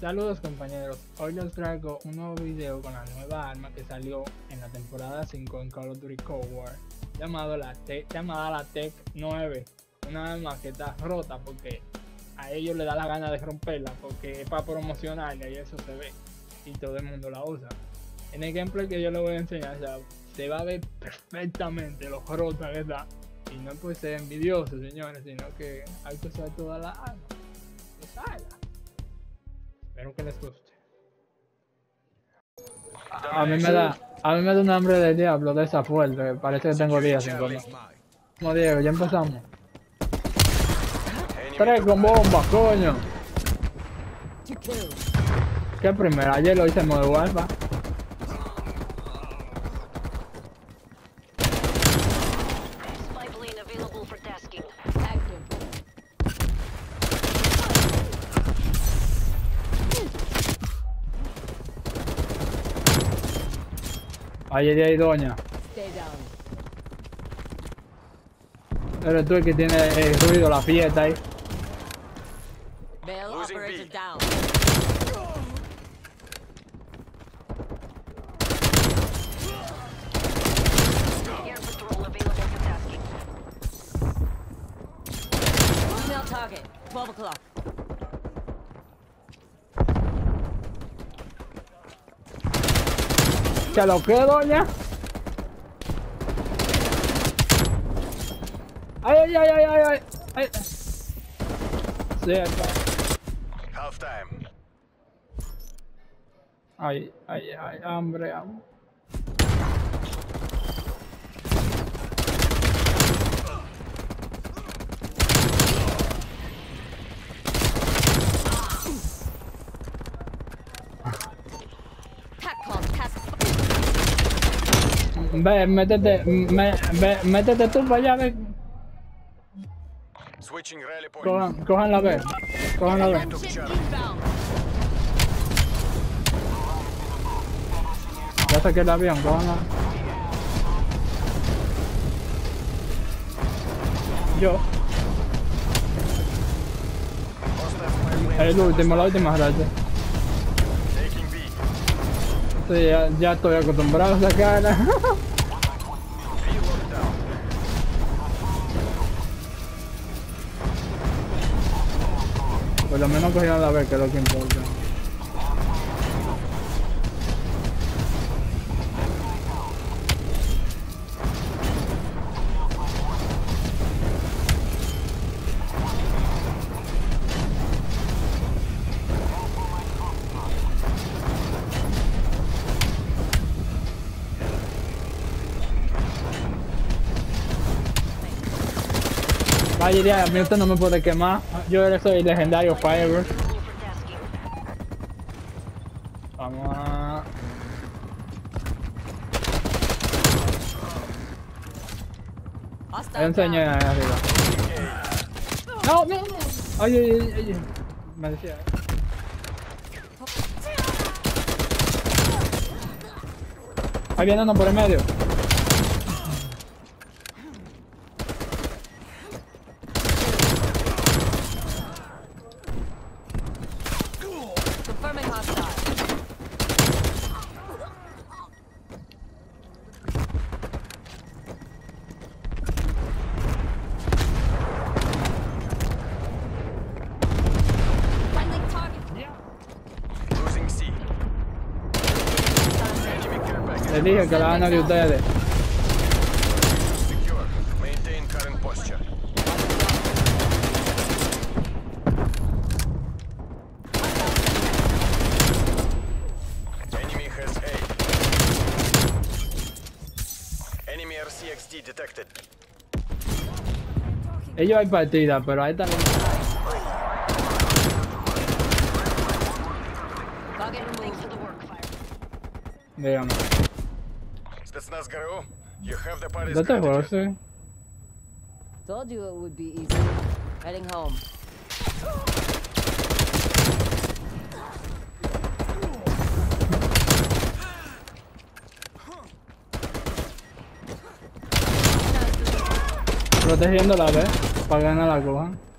Saludos compañeros, hoy les traigo un nuevo video con la nueva arma que salió en la temporada 5 en Call of Duty Cold War llamada la Tech 9, una arma que está rota porque a ellos les da la gana de romperla porque es para promocionarla y eso se ve y todo el mundo la usa. En el gameplay que yo les voy a enseñar se va a ver perfectamente lo rota que está y no es por ser envidioso señores, sino que hay que usar todas las armas. Usarla. Espero que les guste. A mí me da un hambre de diablo de esa fuerte. Parece que tengo días sin comer. Como Diego, ya empezamos. 3 con bomba, coño. ¿Qué primero? Ayer lo hice en modo alfa. Ayer hay doña. Eres tú el que tiene el ruido, la fiesta ahí. Target, 12 o'clock. ¿Qué lo que, doña? Ay, ay, ay, ay, ay, ay. Cierto. Half time. Ay, ay, ay, hambre. Ve, métete tú para allá, ve. Switching rally point. Cojan la B. Cojan la B. Ya saqué el avión, cojan la. Yo. El último, la última racha. Sí, ya estoy acostumbrado a sacarla. Por lo menos cogieron la vez, que es lo que importa. Vaya, a mí usted no me puede quemar. Yo soy legendario Firebird. Vamos a... Enseñé ahí arriba. No, no, no. Ay, ay, ay, ay. Me decía. Ahí viene uno por el medio. Les dije que la gana de ustedes. Secure. Maintain current posture. Enemy has A. Enemy RCXD detected. Ellos hay partida, pero ahí está. Dígame. Spetsnaz GRU, you have the party's ¿Dónde te gratitude. Told you it would be easy. Heading home. Protegiendo la B para ganar la coja.